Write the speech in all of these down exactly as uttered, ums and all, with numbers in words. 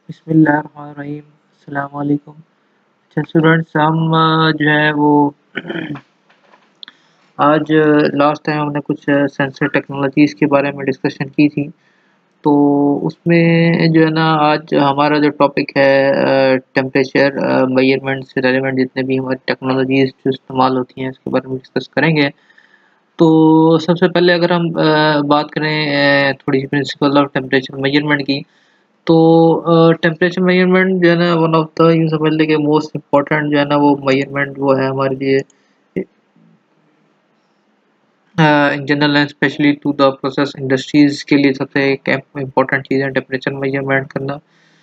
बिस्मिल्लाहिर्रहमानिर्रहीम, अस्सलाम वालेकुम। अच्छा स्टूडेंट्स, हम अ, जो है वो आज लास्ट टाइम हमने कुछ सेंसर टेक्नोलॉजीज़ के बारे में डिस्कशन की थी। तो उसमें जो है ना आज हमारा जो टॉपिक है टेम्परेचर मेजरमेंट से रेलेवेंट जितने भी हमारी टेक्नोलॉजीज़ जो इस्तेमाल होती हैं उसके बारे में डिस्कस करेंगे। तो सबसे पहले अगर हम अ, बात करें अ, थोड़ी सी प्रिंसिपल ऑफ टेम्परेचर मेजरमेंट की, तो टेम्परेचर मेजरमेंट जो है ना वन ऑफ द यूँ समझ लें कि मोस्ट इम्पोर्टेंट जो है ना वो मेजरमेंट वो है हमारे लिए in general and specially to the process industries के लिए सबसे एक इम्पोर्टेंट चीज़ है टेम्परेचर मेजरमेंट करना।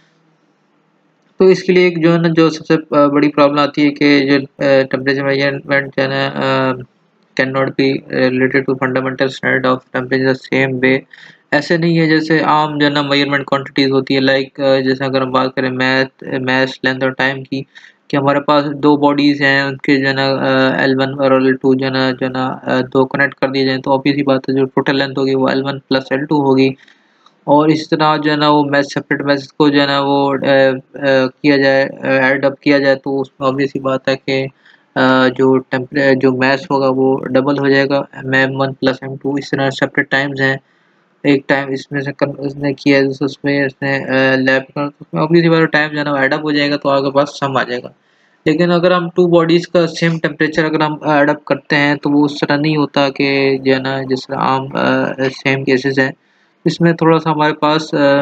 तो इसके लिए एक जो है ना जो सबसे अ, बड़ी प्रॉब्लम आती है कि जो टेम्परेचर मेजरमेंट जो है ना can not be related to fundamental standard of temperature same way. ऐसे नहीं है जैसे आम जो है ना मेजरमेंट क्वांटिटीज़ होती है, लाइक जैसे अगर हम बात करें मैथ मैथ लेंथ और टाइम की, कि हमारे पास दो बॉडीज़ हैं उनके जो है ना एल वन और एल टू जो है ना जो है ना अ, दो कनेक्ट कर दिए जाएँ तो ऑब्वियस सी बात है जो टोटल लेंथ होगी वो L one plus L two होगी। और इस तरह जो है ना वो मैथ सेपरेट मैथ्स को जो है ना वो अ, अ, किया जाए, ऐड अप किया जाए तो उसमें ऑब्वियस सी बात है कि अ, जो टेम्परे जो मैथ्स होगा वो डबल हो जाएगा, M one plus M two. इस तरह सेपरेट टाइम्स हैं, एक टाइम इसमें से कम उसने किया जैसे उसमें इसने लैब का उसमें ऑब्वियसली बात टाइम जो है ना ऐड अप हो जाएगा तो आपके पास सम आ जाएगा। लेकिन अगर हम टू बॉडीज़ का सेम टेम्परेचर अगर हम ऐड अप करते हैं तो वो उस तरह नहीं होता कि जो है ना जिस तरह आम सेम केसेस हैं। इसमें थोड़ा-सा हमारे पास अ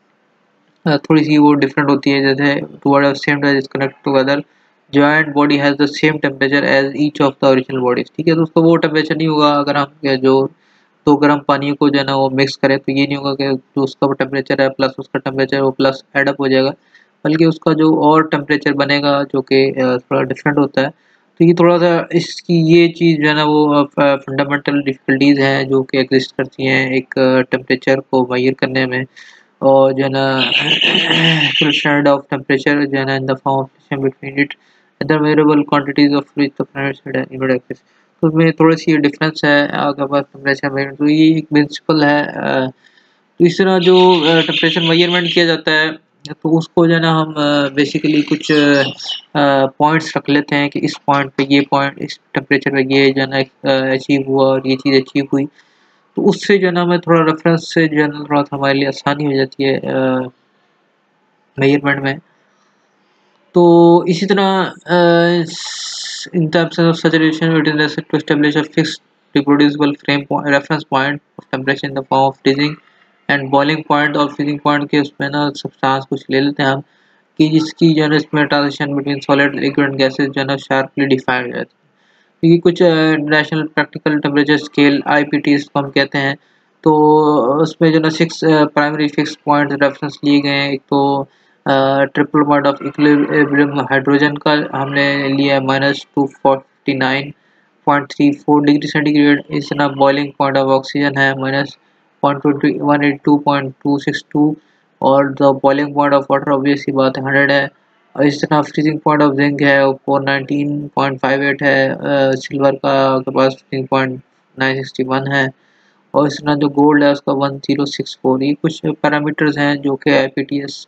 अ, थोड़ी-सी वो डिफरेंट होती है, जैसे toward a same time is connect together joint body has the same temperature as each of the original bodies. ठीक है, तो उसका वो टेम्परेचर नहीं होगा अगर हम ये जो दो गर्म पानी को जो है ना वो मिक्स करें तो ये नहीं होगा कि जो उसका वो टेम्परेचर है प्लस उसका टेम्परेचर वो प्लस ऐड अप हो जाएगा, बल्कि उसका जो और टेम्परेचर बनेगा जो कि अ, थोड़ा डिफरेंट होता है। तो ये थोड़ा-सा इसकी ये चीज़ जो है ना वो अ, फ फंडामेंटल डिफ़िकल्टीज़ हैं जो कि एग्ज़िस्ट करती हैं एक टेम्परेचर को मेज़र करने में। और जो है ना स्टैंडर्ड ऑफ टेम्परेचर जो है ना in the form of relation between it other variable quantities of which the planet and unit axis. तो उसमें थोड़ी-सी ये डिफरेंस है आपके पास टेम्परेचर मेजरमेंट, तो ये एक प्रिंसिपल है। अ, तो इस तरह जो अ, टेम्परेचर मेजरमेंट किया जाता है तो उसको जो है ना हम बेसिकली कुछ पॉइंट्स रख लेते हैं कि इस पॉइंट पे ये पॉइंट इस टेम्परेचर पे ये जो है ना अचीव हुआ और ये चीज़ अचीव हुई। तो उससे जो है ना हमें थोड़ा रेफरेंस से जो है ना थोड़ा-सा हमारे लिए आसानी हो जाती है अ, मेजरमेंट में। तो इसी तरह अ, in terms of saturation it is necessary to establish a fixed reproducible frame reference point of temperature in the form of freezing and boiling point. और फ्रीजिंग पॉइंट के उसमें ना सब्सटेंस कुछ ले लेते हैं हम कि जिसकी जो है ना इसमें transition between solid liquid and gases जो है ना शार्पली डिफाइंड हो जाती है। ये कुछ international practical temperature scale I P T इसको हम कहते हैं। तो उसमें जो ना six primary fix point reference लिए गए हैं। एक तो triple point of equilibrium hydrogen का हमने लिया है minus two forty nine point three four degree centigrade. इस तरह बॉइलिंग पॉइंट ऑफ ऑक्सीजन है minus one eighty two point two six two. और the boiling point of water obvious सी बात है हंड्रेड है। और इस तरह फ्रीजिंग पॉइंट ऑफ जिंक है वो four nineteen point five eight है। सिल्वर का आपके पास freezing point nine sixty one है। और इस तरह जो गोल्ड है उसका वन जीरो सिक्स फोर। ये कुछ पैरामीटर्स हैं जो कि आई पी टी एस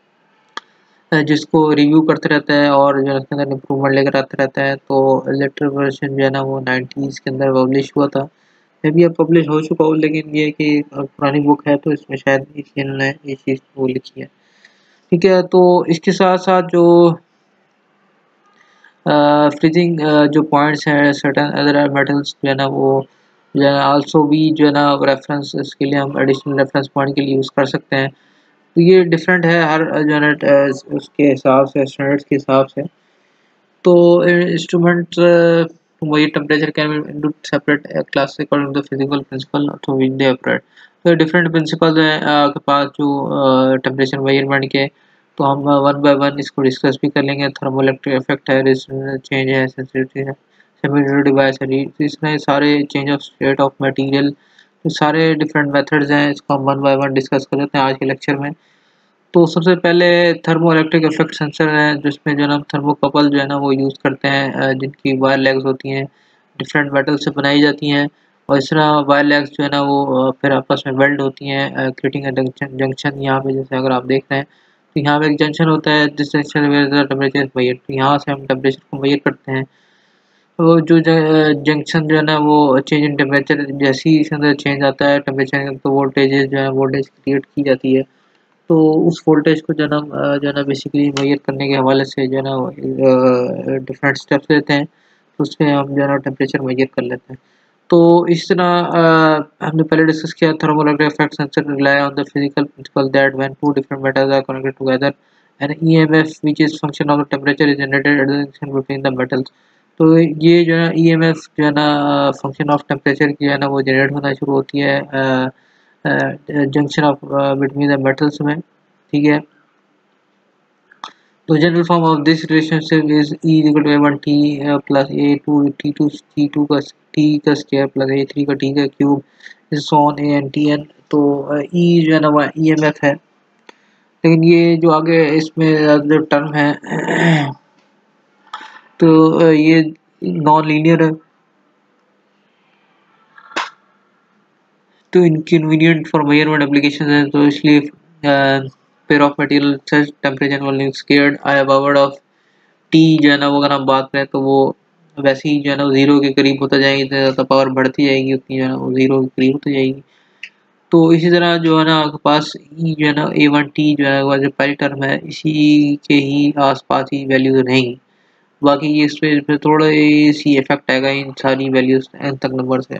जिसको रिव्यू करते रहता है और जो उसके अंदर इम्प्रूवमेंट लेकर आते रहता है। तो लेटेस्ट वर्जन जो है ना वो नाइन्टीज़ के अंदर पब्लिश हुआ था। मैं भी अब पब्लिश हो चुका हूँ, लेकिन ये है कि पुरानी बुक है तो इसमें शायद इसी इन्होंने ये चीज़ वो लिखी है। ठीक है, तो इसके साथ साथ जो फ्रीजिंग जो पॉइंट्स हैं सर्टेन अदर मेटल्स जो है ना वो जो है आल्सो भी जो है ना रेफरेंस इसके लिए हम एडिशनल रेफरेंस पॉइंट के लिए यूज़ कर सकते हैं। तो ये डिफरेंट है हर जो है ना उसके हिसाब से स्टैंडर्ड्स के हिसाब से। तो इंस्ट्रूमेंट वही temperature can be into separate class according to the physical principle through which they operate. तो डिफरेंट प्रिंसिपल्स हैं आपके पास जो टेम्परेचर मेजरमेंट के। तो हम वन बाय वन इसको डिस्कस भी कर लेंगे। थर्मोइलेक्ट्रिक इफेक्ट है, चेंज है, सेंसिटिविटी है, सेमीकंडक्टर डिवाइस है, तो इसमें सारे change of state of material, तो सारे डिफरेंट मेथड्स हैं। इसको हम वन बाय वन डिस्कस कर लेते हैं आज के लेक्चर में। तो सबसे पहले थर्मोइलेक्ट्रिक इफेक्ट सेंसर है जिसमें जो है ना थर्मोकपल जो है ना वो यूज़ करते हैं जिनकी वायर लेग्स होती हैं डिफरेंट मेटल से बनाई जाती हैं। और इस तरह वायर लेग्स जो है ना वो फिर आपस में वेल्ड होती हैं क्रिएटिंग जंक्शन जंक्शन यहाँ पे जैसे अगर आप देख रहे हैं तो यहाँ पे एक जंक्शन होता है, जिस जंक्शन में टेम्परेचर मेजर, तो यहाँ से हम टेम्परेचर को मेजर करते हैं। तो जो जंक्शन जो है ना वो चेंज इन टेम्परेचर, जैसे ही इसके अंदर चेंज आता है टेम्परेचर, तो वोल्टेज जो है वोल्टेज क्रिएट की जाती है। तो उस वोल्टेज को जो है ना जो है ना बेसिकली मेजर करने के हवाले से जो है ना डिफरेंट स्टेप्स लेते हैं, तो उसमें हम जो है ना टेम्परेचर मेजर कर लेते हैं। तो इस तरह uh, हमने पहले डिस्कस किया thermoelectric effect sensor rely on the physical principle that when two different metals are connected together an EMF which is function of the temperature is generated at the junction between the metals. तो ये जो है ना EMF जो है ना function of temperature की जो है ना वो जनरेट होना शुरू होती है junction of between the metals में, ठीक है। तो general form of this relationship is E equal to a one T plus a two T two T two का टी का स्क्वायर प्लस ए थ्री का टी का cube is so on a N T N. तो E जो है ना वो E M F है, लेकिन ये जो आगे इसमें जो टर्म है तो ये नॉन लीनियर है, तो इनकन्वीनियंट फॉर मेजरमेंट एप्लीकेशन है। तो इसलिए pair of material such temperature वाली scared I about of T जो है ना वो अगर हम बात करें तो वो वैसे ही जो है ना जीरो के करीब होता जाएगी, तो ज़्यादा पावर बढ़ती जाएगी उतनी जो है ना वो जीरो के करीब होती जाएगी। तो इसी तरह जो है ना आपके पास ई जो है ना ए वन टी जो है वो जो पहली टर्म है इसी के ही आसपास ही वैल्यूज रहेंगी, बाकी ये इस पे थोड़ी सी इफेक्ट आएगा इन सारी वैल्यूज एन तक नंबर से।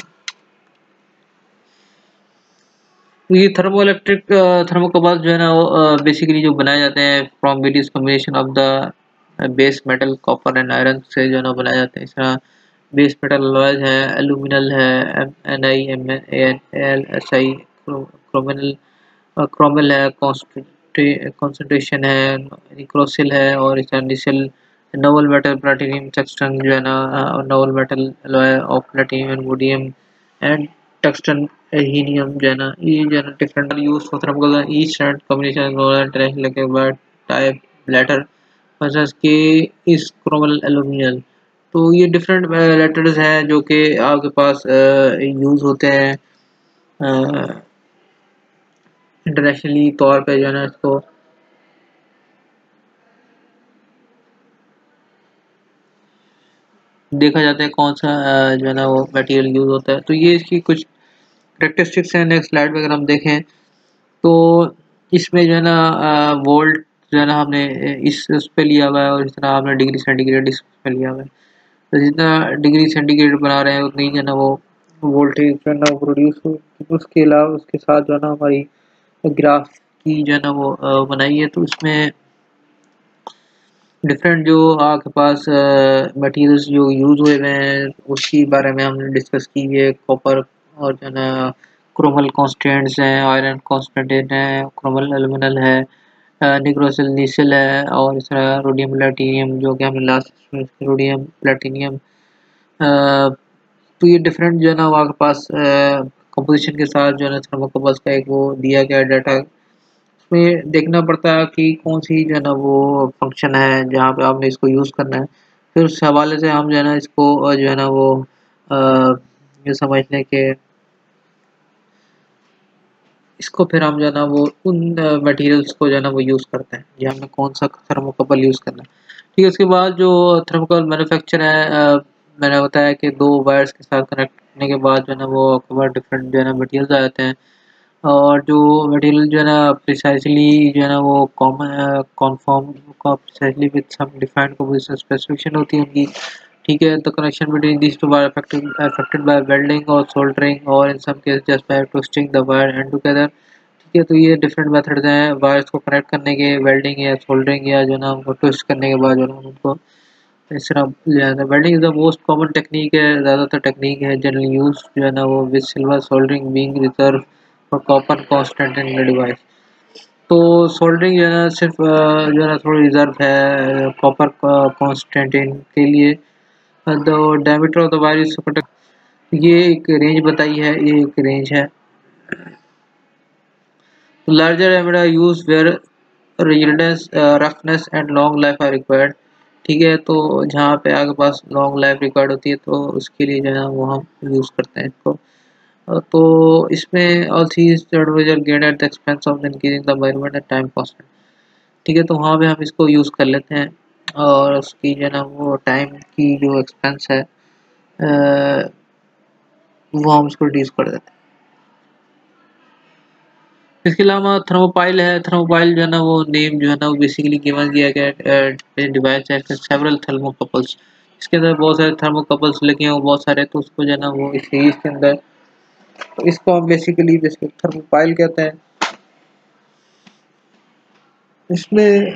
तो ये थर्मो इलेक्ट्रिक थर्मोकपल्स जो है ना वो बेसिकली जो बनाए जाते हैं from various combination of the base metal copper and iron से जो है ना बनाए जाते हैं। इस तरह बेस मेटल अलॉयज है, एल्यूमिनल है, N I M L S I, क्रोमिनल क्रोमिल है, कॉन्सेंट्रेशन है, निक्रोसिल है, और इस तरह nisil, noble metal platinum tungsten जो है ना noble metal alloy of platinum and rhodium and tungsten helium जो है ना ये जो है ना different use for thermal each and combination interaction के बाद टाइप लेटर वर्सेस के इस क्रोमल एल्यूमिनियम। तो ये डिफरेंट लेटर्स हैं जो कि आपके पास यूज होते हैं इंटरनेशनली तौर पे जो है ना इसको देखा जाता है कौन सा जो है ना वो मटेरियल यूज होता है। तो ये इसकी कुछ करेक्टरिस्टिक्स हैं। नेक्स्ट स्लाइड में अगर हम देखें तो इसमें जो है ना वोल्ट जो है ना हमने इस उस पे लिया हुआ है, और इस तरह हमने डिग्री सेंटीग्रेड इस पे लिया हुआ है। तो जितना डिग्री सेंटीग्रेड बना रहे हैं उतनी जो है ना वो वोल्टेज जो है ना प्रोड्यूस हो। उसके अलावा उसके साथ जो है ना हमारी ग्राफ की जो है ना वो बनाई है, तो इसमें डिफरेंट जो आपके पास मटेरियल्स जो यूज हुए हुए हैं उसके बारे में हमने डिस्कस की है। कॉपर और जो है ना क्रोमल कॉन्स्टेंट्स हैं, आयरन कॉन्स्टेंट है, क्रोमल एल्यूमिनल है, निक्रोसिल निसिल है, और इस तरह रोडियम प्लेटिनियम जो कि हमने लास्ट रोडियम प्लेटिनियम। तो ये डिफरेंट जो है ना आपके पास कंपोजिशन के साथ जो है ना थर्मोकपल्स का एक वो दिया गया डाटा, उसमें देखना पड़ता है कि कौन सी जो है ना वो फंक्शन है जहाँ पे आपने इसको यूज़ करना है। फिर उस हवाले से हम जो है ना इसको जो है ना वो ये समझ लें कि इसको फिर हम जो है ना वो उन मटेरियल्स को जो है ना वो यूज़ करते हैं जी हमें कौन सा थर्मोकपल यूज़ करना है। ठीक है, उसके बाद जो थर्मोकपल मैन्युफैक्चर है मैंने बताया कि दो वायर्स के साथ कनेक्ट करने के बाद जो है ना वो आपके डिफरेंट जो है ना मटेरियल्स आ जाते हैं, और जो मटेरियल जो है ना प्रिसाइजली जो है ना वो common conform precisely with some defined composition specification होती है उनकी। ठीक है, the connection between this two wire affected affected by welding और सोल्डरिंग और in some case just by twisting the wire and together. ठीक है, तो ये डिफरेंट मेथड्स हैं वायर्स को कनेक्ट करने के, वेल्डिंग या सोल्डरिंग या जो है ना उनको ट्विस्ट करने के बाद जो है उनको इस तरह। Welding is the most common technique है, ज़्यादातर टेक्निक है जनरली यूज जो है ना वो with silver soldering being reserve for copper constant in the device. तो सोल्डरिंग जो है ना सिर्फ जो है ना थोड़ी रिजर्व है कॉपर कांस्टेंट के लिए। The diameter of the wire is ये एक रेंज बताई है, ये एक रेंज है। Larger diameter use where rigidness roughness and long life are required. ठीक है, तो जहाँ पे आपके पास लॉन्ग लाइफ रिक्वायर्ड होती है तो उसके लिए जो है ना वो हम यूज़ करते हैं इसको। तो इसमें all these technology gain at the expense of increasing the environment and time cost. ठीक है, तो वहाँ पे हम इसको यूज़ कर लेते हैं और उसकी जो है ना वो टाइम की जो एक्सपेंस है अ, वो हम उसको रिड्यूस कर देते हैं। इसके अलावा थर्मोपाइल है। थर्मोपाइल जो है ना वो नेम जो है ना वो बेसिकली गिवन किया गया डिवाइस है सेवरल थर्मोकपल्स। इसके अंदर बहुत सारे थर्मोकपल्स लगे हैं, बहुत सारे, तो उसको जो है ना वो इस सीरीज के अंदर, तो इसको हम बेसिकली बेसिकली थर्मोपाइल कहते हैं। इसमें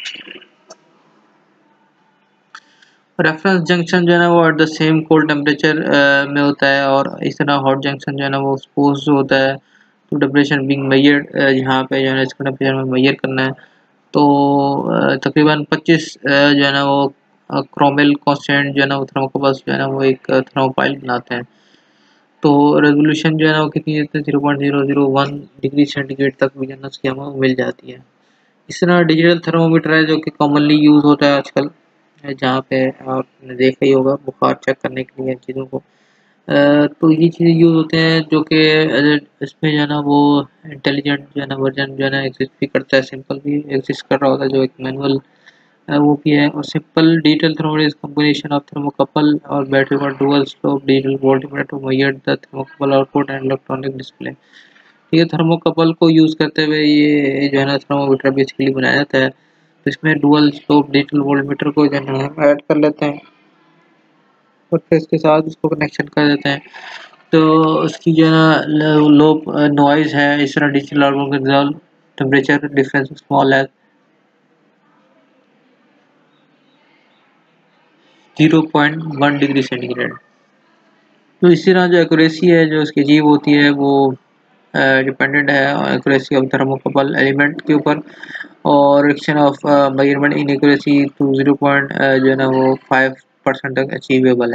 रेफरेंस जंक्शन जो है ना वो at the same cold temperature में होता है, और इस तरह हॉट जंक्शन जो है ना वो सपोज होता है टू टेम्परेचर बीइंग मेजर्ड, यहाँ पे जो है इसको टेम्परेचर में मेजर करना है। तो uh, तकरीबन पच्चीस uh, जो है ना वो क्रोमेल कांस्टेंट जो है ना वो थर्मोकपल्स जो है ना वो एक थर्मोपाइल बनाते हैं। तो रेजोल्यूशन जो है ना वो कितनी देते हैं, zero point zero zero one degree centigrade तक भी जो है ना उसकी हमें मिल जाती है। इस तरह डिजिटल थर्मोमीटर है जो कि कॉमनली यूज होता है आजकल, जहाँ पे आपने देखा ही होगा बुखार चेक करने के लिए इन चीज़ों को। अ, तो ये चीज़ें यूज़ होते हैं जो कि इसमें जो है ना वो इंटेलिजेंट जो है ना वर्जन जो है ना एग्जिस्ट भी करता है, सिंपल भी एग्जिस्ट कर रहा होता है जो एक मैनुअल वो भी है। और simple digital thermometer is combination of thermocouple और बैटरी और dual slope digital voltmeter to measure the thermocouple output and electronic display. ठीक है, थर्मोकपल को यूज़ करते हुए ये जो है ना थर्मोमीटर बेसिकली बनाया जाता है। तो इसमें डुअल स्लोप डिजिटल वोल्टमीटर को जो है ना हम ऐड कर लेते हैं और फिर इसके साथ उसको कनेक्शन कर देते हैं। तो उसकी जो है ना लो नॉइज़ है, इस तरह डिजिटल आउटपुट का रिजल्ट टेम्परेचर डिफरेंस स्मॉल है zero point one degree centigrade. तो इसी तरह जो एक्यूरेसी है जो उसकी अचीव होती है वो डिपेंडेंट है एक्यूरेसी ऑफ थर्मोकपल एलिमेंट के ऊपर, और reaction of measurement in accuracy to zero point जो है ना वो फाइव परसेंट तक अचीवेबल है।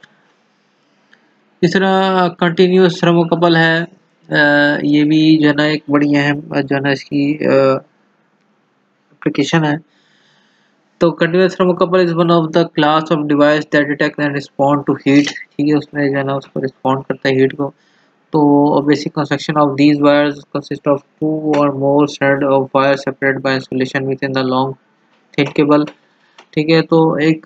इस तरह कंटिन्यूस थर्मोकपल है, uh, ये भी जो है ना एक बड़ी अहम जो है ना इसकी एप्लीकेशन uh, है। तो continuous thermocouple is one of the class of device that detect and respond to heat. ठीक है, उसमें जो है ना उसको रिस्पॉन्ड करता है हीट को। तो a basic construction of these wires consist of two or more strands of wire separated by insulation within the long thin cable। ठीक है, तो एक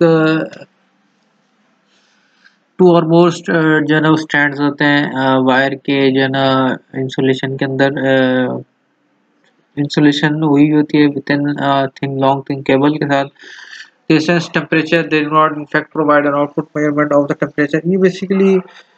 टू और मोर जो है ना स्ट्रैंड्स होते हैं वायर के जो है ना इंसुलेशन के अंदर इंसुलेशन हुई होती है with in thin long thin cable के साथ। Distance temperature they do not in fact provide an output measurement of the temperature। ये बेसिकली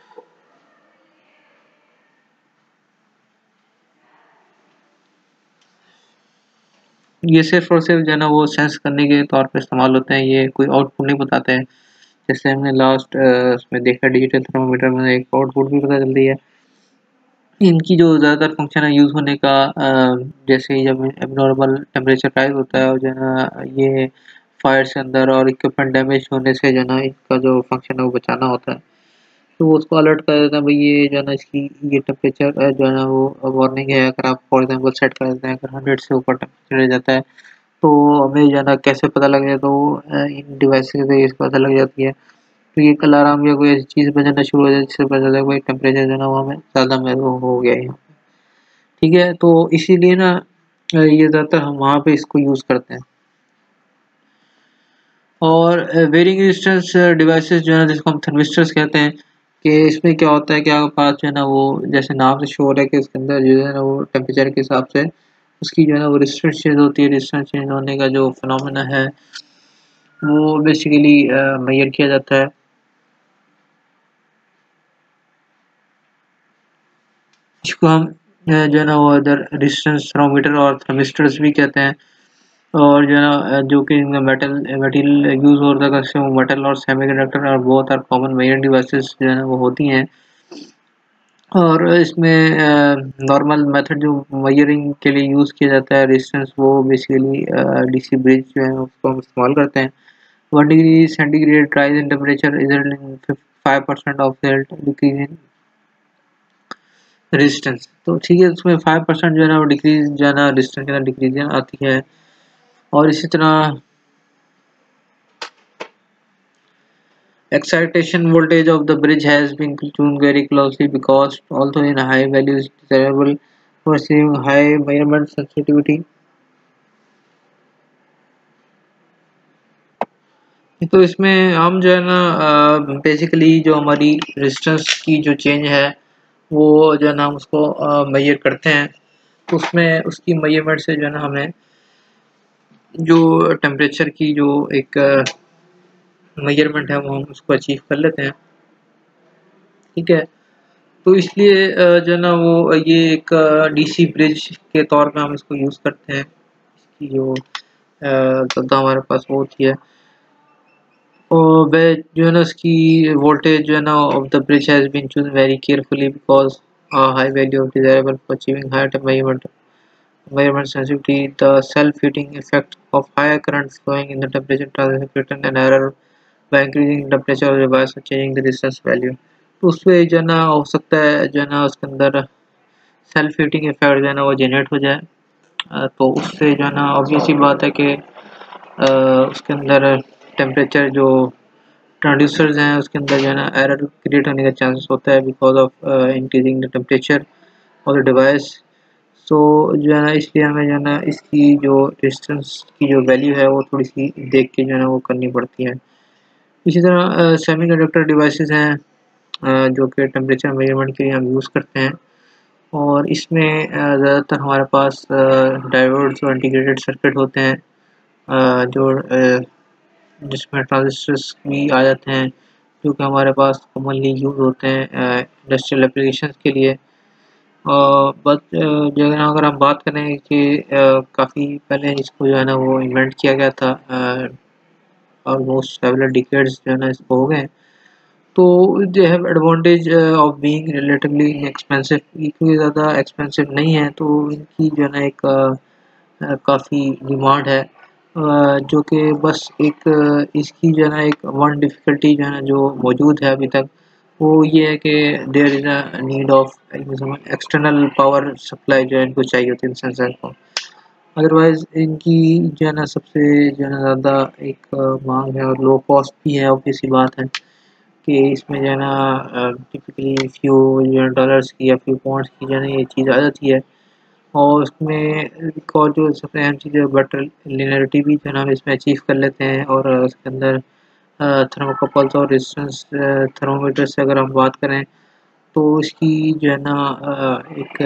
ये सिर्फ और सिर्फ जो है ना वो सेंस करने के तौर पे इस्तेमाल होते हैं, ये कोई आउटपुट नहीं बताते हैं। जैसे हमने लास्ट उसमें देखा डिजिटल थर्मोमीटर में एक आउटपुट भी पता चलती है। इनकी जो ज़्यादातर फंक्शन है यूज़ होने का जैसे ही जब एबनॉर्मल टेम्परेचर राइज होता है और जो है ना ये फायर से अंदर और इक्विपमेंट डैमेज होने से जो है ना इनका जो फंक्शन है वो बचाना होता है। तो वो उसको अलर्ट कर देता है भाई ये जो है ना इसकी ये टेम्परेचर जो है ना वो वार्निंग है। अगर आप फॉर एग्जांपल सेट कर देते हैं, अगर हंड्रेड से ऊपर टेम्परेचर रह जाता है तो हमें जो है ना कैसे पता लग जाए, तो इन डिवाइस से इसको पता लग जाती है। तो ये अलार्म या कोई ऐसी चीज़ बजना शुरू हो जाए जिससे पता चलता है भाई टेम्परेचर जो है ना वो हमें ज़्यादा महसूस हो गया है। ठीक है, तो इसीलिए ना ये ज़्यादातर हम वहाँ पे इसको यूज़ करते हैं। और वेरिंग रेजिस्टेंस डिवाइसेस जो है ना जिसको हम थर्मिस्टर्स कहते हैं, कि इसमें क्या होता है कि आपके पास जो है ना वो जैसे नाम से शो हो रहा है कि उसके अंदर जो है ना वो टेम्परेचर के हिसाब से उसकी जो है ना वो रेजिस्टेंस चेंज होती है। रेजिस्टेंस चेंज होने का जो फिनोमेना है वो बेसिकली मेजर किया जाता है। इसको हम जो है ना वो अदर रेजिस्टेंस थर्मोमीटर और थर्मिस्टर्स भी कहते हैं। और जो है ना जो कि मेटल मटेरियल यूज़ होता है जैसे वो मेटल और सेमीकंडक्टर और बहुत आर कॉमन मेजर डिवाइसेस जो है ना वो होती हैं। और इसमें नॉर्मल मेथड जो मेजरिंग के लिए यूज़ किया जाता है रेजिस्टेंस, वो बेसिकली डीसी ब्रिज जो है उसको हम इस्तेमाल करते हैं। One degree centigrade rise in temperature result in five percent of decrease in resistance. तो ठीक है, उसमें फाइव परसेंट जो है ना वो डिक्रीज जो है ना रेजिस्टेंस के अंदर डिक्रीज आती है। और इसी तरह excitation voltage of the bridge has been tuned very closely because although in high values desirable for receiving high measurement sensitivity। तो इसमें हम जो है ना बेसिकली जो हमारी रेजिस्टेंस की जो चेंज है वो जो है ना हम उसको मेजर करते हैं। तो उसमें उसकी मेजरमेंट से जो है ना हमें जो टेम्परेचर की जो एक मेजरमेंट है वो हम उसको अचीव कर लेते हैं। ठीक है, तो इसलिए अ, जो है ना वो ये एक डीसी ब्रिज के तौर पे हम इसको यूज़ करते हैं। इसकी जो सदा हमारे पास वो होती है और वह जो है ना उसकी वोल्टेज जो है ना of the bridge has been chosen very carefully because high value of desirable for achieving higher measurement measurement sensitivity. The self-heating effect of higher current flowing in the temperature transition creates an error by increasing the temperature of the device or changing the resistance value. तो उससे जो है ना हो सकता है जो है ना उसके अंदर सेल्फ हीटिंग इफेक्ट जो है ना वो जनरेट हो जाए। अ, तो उससे जो है ना ऑब्वियस सी बात है कि अ, उसके अंदर टेम्परेचर जो ट्रांसड्यूसर्स हैं उसके अंदर जो है ना एरर क्रिएट होने का चांसेस होता है because of increasing the temperature of the device. So जो है ना इसलिए हमें जो है ना इसकी जो रेजिस्टेंस की जो वैल्यू है वो थोड़ी सी देख के जो है ना वो करनी पड़ती है। इसी तरह सेमीकंडक्टर डिवाइसेस हैं अ, जो कि टेम्परेचर मेजरमेंट के लिए हम यूज़ करते हैं और इसमें ज़्यादातर हमारे पास डायोड्स और इंटीग्रेटेड सर्किट होते हैं अ, जो अ, जिसमें ट्रांजिस्टर्स भी आ जाते हैं जो कि हमारे पास कॉमनली यूज़ होते हैं इंडस्ट्रियल एप्लीकेशंस के लिए। बट जो है ना अगर हम बात करें कि काफ़ी पहले इसको जो है ना वो इन्वेंट किया गया था ऑलमोस्ट सेवरल डिकेड्स जो है ना इसको हो गए। तो they have advantage of being relatively inexpensive, इतनी ज़्यादा एक्सपेंसिव नहीं है तो इनकी जो है ना एक काफ़ी डिमांड है अ, जो कि बस एक अ, इसकी जो है ना एक वन डिफ़िकल्टी जो है ना जो मौजूद है अभी तक वो ये है कि there is a need of external power supply जो है इनको चाहिए होती है इन सेंसर को। अदरवाइज़ इनकी जो है ना सबसे जो है ना ज़्यादा एक मांग है और लो कॉस्ट भी है। ऑब्वियस सी बात है कि इसमें जो है ना टिपिकली फ्यू जो है डॉलर्स की या फ्यू पाउंड्स की जो है ना ये चीज़ आ जाती है और उसमें एक और जो सबसे अहम चीज़ है बेटर लिनियरिटी भी जो है ना हम इसमें अचीव कर लेते हैं और उसके अंदर थर्मोकपल्स और रेजिस्टेंस थर्मोमीटर से अगर हम बात करें तो इसकी जो है ना अ, एक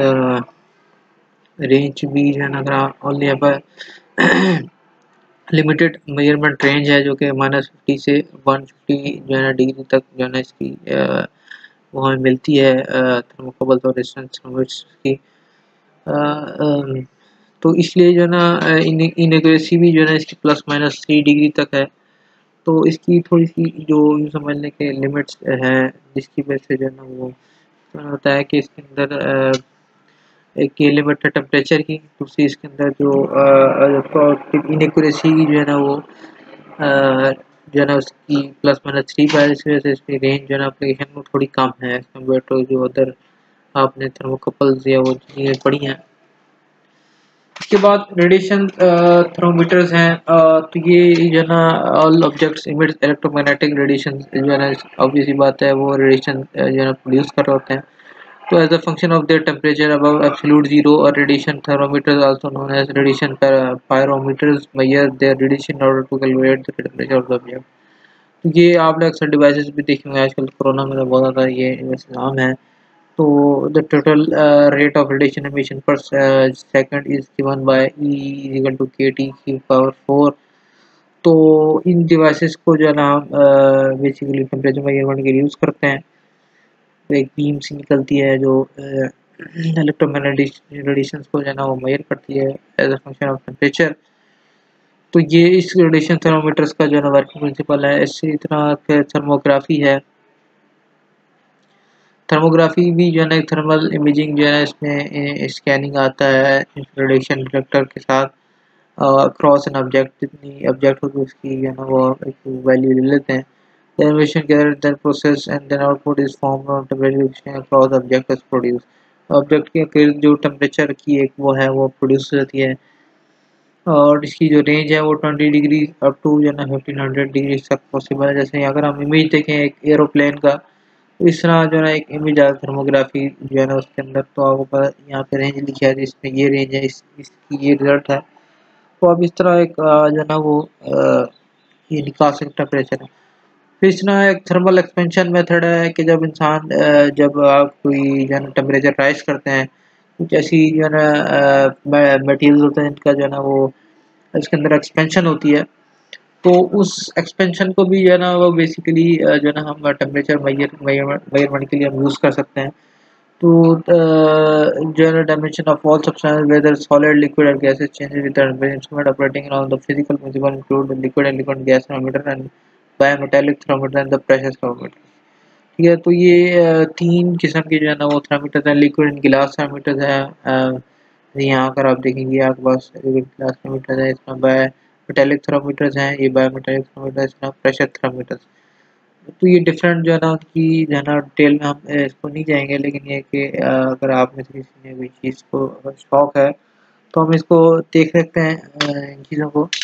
रेंज भी जो है ना अगर ओनली यहाँ पर लिमिटेड मेजरमेंट रेंज है जो कि माइनस फिफ्टी से वन फिफ्टी जो है ना डिग्री तक जो है ना इसकी अ, वो हमें मिलती है थर्मोकपल्स और रेजिस्टेंस थर्मोमीटर्स की। अ, अम, तो इसलिए जो है ना इन इनएक्यूरेसी भी जो है ना इसकी प्लस माइनस थ्री डिग्री तक है। तो इसकी थोड़ी सी जो यूँ समझने के लिमिट्स हैं जिसकी वजह से जो है ना वो होता है कि इसके अंदर अ, एक ये लिमिट है टेम्परेचर की, दूसरी इसके अंदर जो इनएक्यूरेसी की जो है ना वो अ, जो है ना उसकी प्लस माइनस थ्री पर इस वजह से इसकी रेंज जो है ना एप्लीकेशन में थोड़ी कम है एज़ कम्पेयर टू जो अदर आपने थर्मोकपल्स या वो चीज़ें पढ़ी हैं। इसके बाद रेडिएशन थर्मोमीटर्स हैं अ, तो ये जो है ना all objects emits electromagnetic radiation जो है ना ऑब्वियस सी बात है वो रेडिएशन जो है ना प्रोड्यूस कर रहे होते हैं। तो as a function of their temperature above absolute zero और radiation thermometers also known as radiation pyrometers measure their radiation in order to calculate the temperature of the object. तो ये आपने अक्सर डिवाइसेस भी देखे होंगे आजकल कोरोना में तो बहुत ज़्यादा ये वैसे आम है। तो the total uh, rate of radiation emission per uh, second is given by E is equal to K T की power फोर। तो इन डिवाइसेस को जो है ना बेसिकली टेम्परेचर मेजरमेंट के लिए यूज़ करते हैं। तो एक बीम सी निकलती है जो इलेक्ट्रोमैग्नेटिक रेडिएशंस को जो है ना वो मेजर करती है as a function of temperature. तो ये इस रेडिएशन थर्मोमीटर्स का जो है ना वर्किंग प्रिंसिपल है। इसी तरह थर्मोग्राफी है। थर्मोग्राफी भी जो है ना थर्मल इमेजिंग जो है ना इसमें स्कैनिंग आता है रेडिएशन डिटेक्टर के साथ क्रॉस एन ऑब्जेक्ट जितनी ऑब्जेक्ट होगी उसकी जो है ना वो एक वैल्यू ले लेते हैं। The animation gathered then processed and then output is formed on temperature across the object is produced। Object के फिर जो टेम्परेचर की एक वो है वो प्रोड्यूस होती है और इसकी जो रेंज है वो ट्वेंटी डिग्री अप टू जो है ना फिफ्टीन हंड्रेड डिग्री तक पॉसिबल है। जैसे अगर हम इमेज देखें एक एरोप्लेन का तो इस तरह जो है ना एक इमेज आ थर्मोग्राफी जो है ना उसके अंदर तो आपको पता यहाँ पे रेंज लिखा है इसमें ये रेंज है इस इसकी ये रिजल्ट है। तो अब इस तरह एक जो है ना वो ये निकास टेम्परेचर है। फिर इस तरह एक थर्मल एक्सपेंशन मेथड है कि जब इंसान जब आप कोई जो है टेम्परेचर राइज करते हैं, कुछ ऐसी जो है ना मटीरियल होते हैं जिनका जो है ना वो इसके अंदर एक्सपेंशन होती है, तो उस एक्सपेंशन को भी जो है ना वो बेसिकली जो है ना हम टेम्परेचर मेजरमेंट के लिए हम यूज़ कर सकते हैं। तो general dimension of all substance whether solid liquid और gases changes with the instrument operating around the physical principle include liquid and liquid gas thermometer and bimetallic thermometer and the pressure thermometer. ठीक है, तो ये तीन किस्म के जो है ना वो थर्मोमीटर हैं। लिक्विड एंड गिलास थर्मोमीटर है, यहाँ अगर आप देखेंगे आपके पास लिक्विड गिलास थर्मोमीटर है, इसमें बायोमेटालिक थर्मोमीटर्स हैं, ये बायोमेटालिक थर्मोमीटर इसमें प्रेशर थर्मोमीटर्स। तो ये डिफरेंट जो है ना उनकी जो है ना डिटेल में हम इसको नहीं जाएंगे, लेकिन ये कि अगर आप में से किसी ने भी चीज़ को शौक है तो हम इसको देख सकते हैं इन चीज़ों को।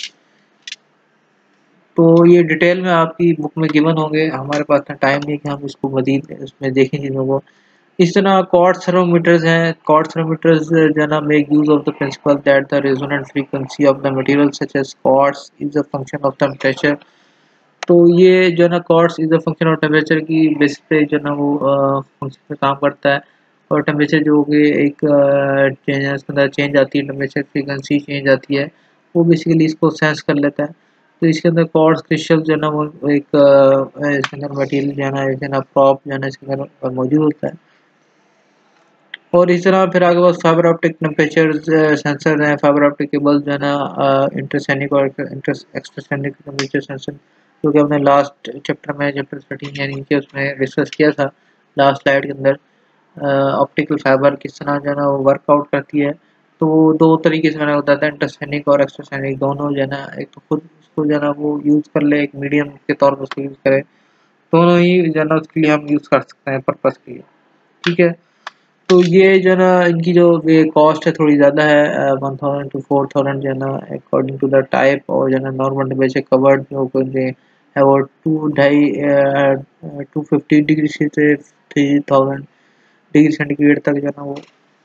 तो ये डिटेल में आपकी बुक में गिवन होंगे, हमारे पास इतना टाइम नहीं कि हम इसको मज़ीद उसमें देखें चीज़ों को। इस तरह क्वार्ट्ज थर्मोमीटर्स हैं। क्वार्ट्ज थर्मोमीटर्स जो है ना make use of the principle that the resonant frequency of the material such as quartz is a function of temperature. तो ये जो है ना quartz is a function of temperature की बेसिस पे जो है ना वो फंक्शन पे काम करता है, और टेम्परेचर जो कि एक चेंज इसके अंदर चेंज आती है, टेम्परेचर फ्रीक्वेंसी चेंज आती है, वो बेसिकली इसको सेंस कर लेता है। तो इसके अंदर क्वार्ट्ज क्रिस्टल जो है ना वो एक इसके अंदर मटेरियल जो है ना जैसे ना प्रॉप जो है ना इसके अंदर मौजूद होता है। और इस तरह फिर आगे पास फाइबर ऑप्टिक टेम्परेचर सेंसर हैं। फाइबर ऑप्टिक केबल जो है ना इंटरसैनिक और एक्सट्रासैनिक टेम्परेचर सेंसर, जो कि हमने लास्ट चैप्टर में चैप्टर थर्टीन यानी कि उसमें डिस्कस किया था लास्ट स्लाइड के अंदर, ऑप्टिकल फाइबर किस तरह जो है ना वो वर्कआउट करती है। तो दो तरीके से मैंने बताया था, इंटरसैनिक और एक्सट्रासैनिक दोनों जो है ना, एक तो खुद उसको जो है ना वो यूज़ कर ले, एक मीडियम के तौर पर उसको यूज़ करे, दोनों ही जो है ना उसके लिए हम यूज़ कर सकते हैं पर्पज़ के लिए। ठीक है, तो ये जो है ना इनकी जो ये कॉस्ट है थोड़ी ज़्यादा है, one thousand two four thousand जो है ना अकॉर्डिंग टू द टाइप, और जो है ना नॉर्मल टेम्परेचर कवर्ड जो कोई है वो टू ढाई टू फिफ्टी डिग्री से थ्री थाउजेंड डिग्री सेंटीग्रेड तक जो है ना वो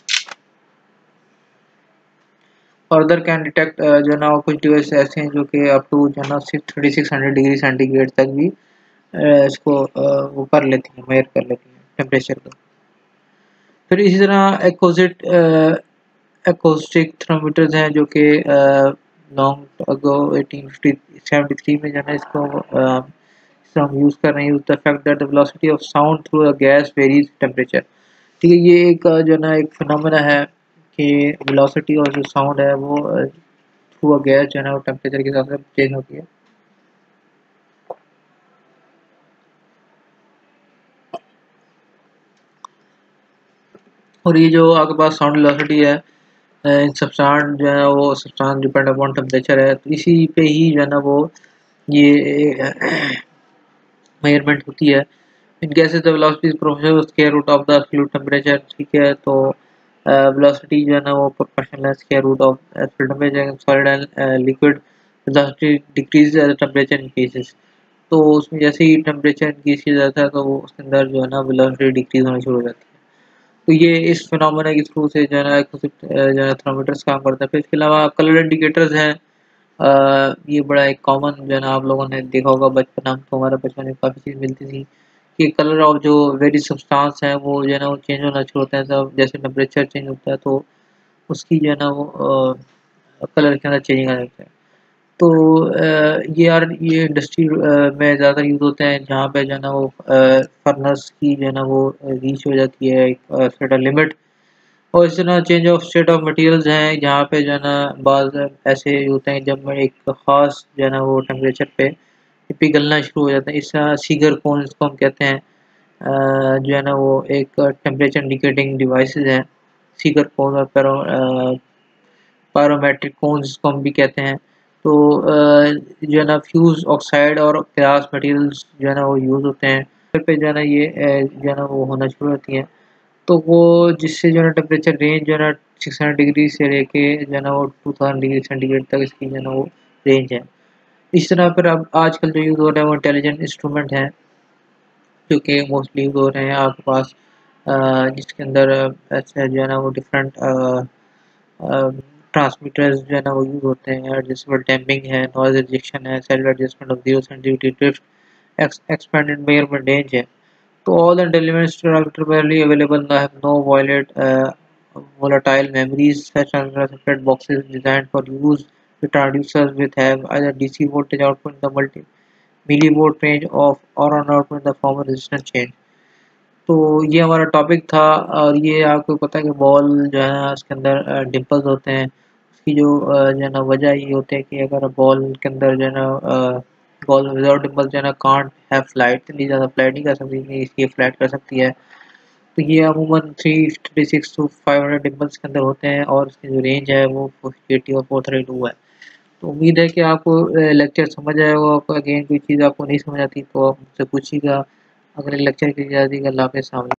फर्दर कैन डिटेक्ट जो है ना कुछ डिवाइस ऐसे हैं जो कि अप टू जो है ना six thirty six hundred degree centigrade तक भी इसको वो कर लेती हैं, मेजर कर लेती हैं टेम्परेचर को। फिर इसी तरह एक्कोजिट एकॉस्टिक थर्मोमीटर्स हैं जो कि long ago eighteen seventy three में जो है ना इसको हम यूज़ कर रहे हैं। The fact that the velocity of sound through a gas varies temperature. ठीक है, ये एक जो है ना एक फिनोमेना है कि वेलोसिटी और जो साउंड है वो थ्रू अ गैस जो है ना वो टेम्परेचर के हिसाब से चेंज होती है। और ये जो आपके पास साउंड वेलोसिटी है, इन सब्सटेंस जो है वो सब्सटेंस डिपेंड अपॉन टेम्परेचर है, तो इसी पे ही जो है ना वो ये मेजरमेंट होती है। In gases the velocity is proportional square root of the absolute temperature. ठीक है, तो वेलोसिटी जो है ना वो प्रोपोर्शनल है square root of absolute temperature. Solid and liquid velocity decrease as temperature increases. तो उसमें जैसे ही टेम्परेचर इंक्रीज किया जाता है तो वो उसके अंदर जो है ना वेलोसिटी डिक्रीज होना शुरू हो जाती है। तो ये इस फिनोमेना के थ्रू से जो है ना जो है थर्मोमीटर्स काम करता है। फिर इसके अलावा कलर इंडिकेटर्स हैं, ये बड़ा एक कॉमन जो है ना आप लोगों ने देखा होगा बचपन, हम तो हमारे बचपन में काफ़ी चीज़ मिलती थी कि कलर ऑफ जो वेरी सब्सटेंस है वो जो है ना वो चेंज होना शुरू होता है। सब जैसे टेम्परेचर चेंज होता है तो उसकी जो है ना वो कलर के अंदर चेंजिंग आ जाता है। तो ये यार ये इंडस्ट्री में ज़्यादा यूज़ होते हैं जहाँ पे जो है ना वो फर्नेस की जो है ना वो रीच हो जाती है एक सर्टेन लिमिट। और इस तरह change of state of materials हैं जहाँ पे जो है ना बाज़ ऐसे होते हैं जब एक ख़ास जो है ना वो टेम्परेचर पे पिघलना शुरू हो जाता है। इस तरह सीगर कोन्स को हम कहते हैं, जो है ना वो एक टेम्परेचर इंडिकेटिंग डिवाइसेस हैं। सीगर कोन और पैरो पायरोमेट्रिक कोन्स जिसको हम भी कहते हैं। तो जो है ना फ्यूज ऑक्साइड और ग्लास मटेरियल्स जो है ना वो यूज़ होते हैं। फिर पे जो है ना ये जो है ना वो होना शुरू होती हैं, तो वो जिससे जो है ना टेम्परेचर रेंज जो है ना सिक्स हंड्रेड डिग्री से लेके जो है ना वो टू थाउजेंड डिग्री सेंटीग्रेड तक इसकी जो है ना वो रेंज है। इस तरह पर अब आजकल जो यूज़ हो रहे हैं वो इंटेलिजेंट इंस्ट्रूमेंट हैं जो कि मोस्टली यूज़ हो रहे हैं आपके पास, जिसके अंदर ऐसे जो है ना वो डिफरेंट ट्रांसमीटर्स जो है ना वो यूज होते हैं, एडजस्टेबल डैम्पिंग है, नॉइज रिजेक्शन है, self adjustment of zero sensitivity drift, expanded measurement range है। तो all the elements are ultimately available have no volatile uh, volatile memories such as separate boxes designed for use with transducers with have either D C voltage output in the multi millivolt range of or on output in the form of resistance change। तो ये हमारा topic था। और ये आपको पता है कि बॉल जो है ना उसके अंदर डिम्पल्स होते हैं, उसकी जो जो है ना वजह ये होती है कि अगर बॉल के अंदर जो है ना बॉल विदाउट डिम्पल्स जो है ना कांट हैव फ्लाइट, इतनी ज़्यादा फ्लाइट नहीं कर सकती, इसलिए फ्लाइट कर सकती है। तो ये अमूमन three thirty six to five hundred dimples के अंदर होते हैं और इसकी जो रेंज है वो फोर एटी और फोर थर्टी टू है। तो उम्मीद है कि आपको लेक्चर समझ आएगा। आपको अगेन कोई चीज़ आपको नहीं समझ आती तो आप मुझसे पूछिएगा। अगले लेक्चर की इजाज़त दीजिए। अल्लाह हाफ़िज़।